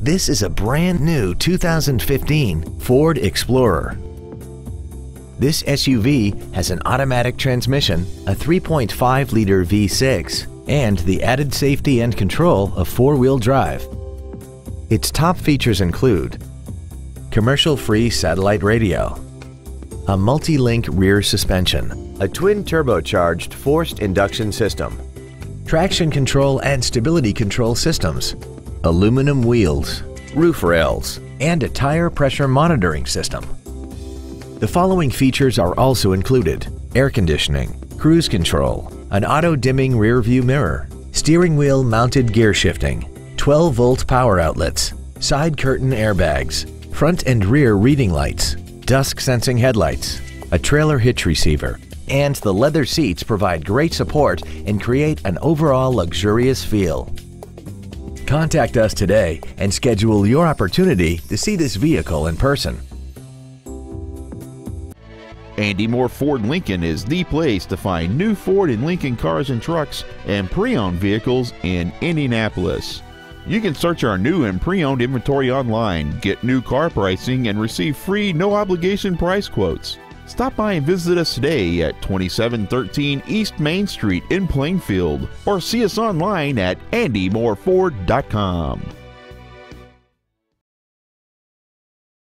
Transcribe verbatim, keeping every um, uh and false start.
This is a brand new two thousand fifteen Ford Explorer. This S U V has an automatic transmission, a three point five liter V six, and the added safety and control of four-wheel drive. Its top features include commercial-free satellite radio, a multi-link rear suspension, a twin turbocharged forced induction system, traction control and stability control systems, aluminum wheels, roof rails, and a tire pressure monitoring system. The following features are also included: air conditioning, cruise control, an auto-dimming rear view mirror, steering wheel mounted gear shifting, twelve volt power outlets, side curtain airbags, front and rear reading lights, dusk sensing headlights, a trailer hitch receiver, and the leather seats provide great support and create an overall luxurious feel. Contact us today and schedule your opportunity to see this vehicle in person. Andy Mohr Ford Lincoln is the place to find new Ford and Lincoln cars and trucks and pre-owned vehicles in Indianapolis. You can search our new and pre-owned inventory online, get new car pricing, and receive free no-obligation price quotes. Stop by and visit us today at twenty-seven thirteen East Main Street in Plainfield, or see us online at andy mohr ford dot com.